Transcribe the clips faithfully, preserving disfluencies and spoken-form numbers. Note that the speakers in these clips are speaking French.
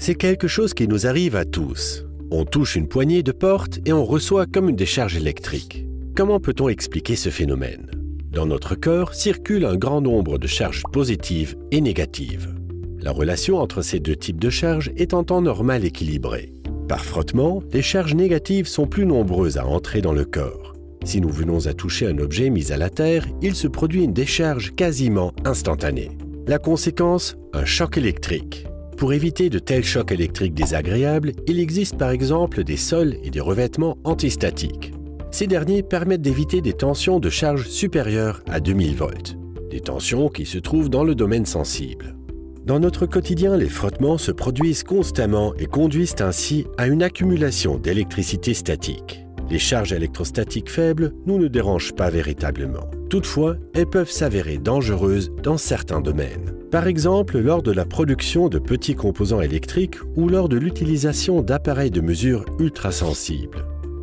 C'est quelque chose qui nous arrive à tous. On touche une poignée de porte et on reçoit comme une décharge électrique. Comment peut-on expliquer ce phénomène? Dans notre corps circule un grand nombre de charges positives et négatives. La relation entre ces deux types de charges est en temps normal équilibrée. Par frottement, les charges négatives sont plus nombreuses à entrer dans le corps. Si nous venons à toucher un objet mis à la terre, il se produit une décharge quasiment instantanée. La conséquence, un choc électrique. Pour éviter de tels chocs électriques désagréables, il existe par exemple des sols et des revêtements antistatiques. Ces derniers permettent d'éviter des tensions de charge supérieures à deux mille volts, des tensions qui se trouvent dans le domaine sensible. Dans notre quotidien, les frottements se produisent constamment et conduisent ainsi à une accumulation d'électricité statique. Les charges électrostatiques faibles nous ne dérangent pas véritablement. Toutefois, elles peuvent s'avérer dangereuses dans certains domaines. Par exemple, lors de la production de petits composants électriques ou lors de l'utilisation d'appareils de mesure ultrasensibles.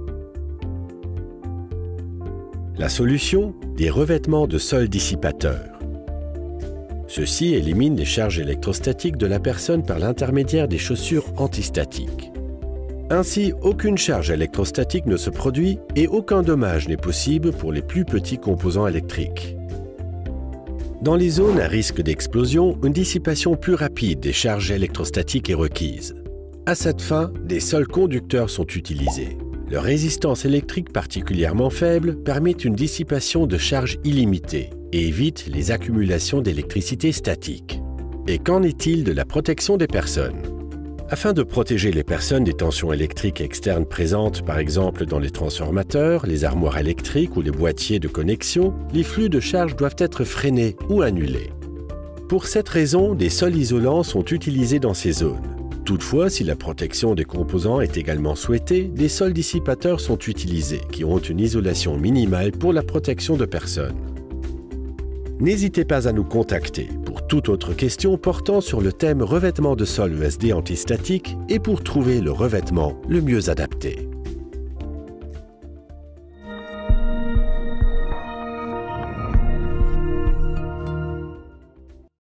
La solution, des revêtements de sol dissipateurs. Ceux-ci éliminent les charges électrostatiques de la personne par l'intermédiaire des chaussures antistatiques. Ainsi, aucune charge électrostatique ne se produit et aucun dommage n'est possible pour les plus petits composants électriques. Dans les zones à risque d'explosion, une dissipation plus rapide des charges électrostatiques est requise. À cette fin, des sols conducteurs sont utilisés. Leur résistance électrique particulièrement faible permet une dissipation de charges illimitée et évite les accumulations d'électricité statique. Et qu'en est-il de la protection des personnes? Afin de protéger les personnes des tensions électriques externes présentes par exemple dans les transformateurs, les armoires électriques ou les boîtiers de connexion, les flux de charge doivent être freinés ou annulés. Pour cette raison, des sols isolants sont utilisés dans ces zones. Toutefois, si la protection des composants est également souhaitée, des sols dissipateurs sont utilisés qui ont une isolation minimale pour la protection de personnes. N'hésitez pas à nous contacter pour toute autre question portant sur le thème revêtement de sol E S D antistatique et pour trouver le revêtement le mieux adapté.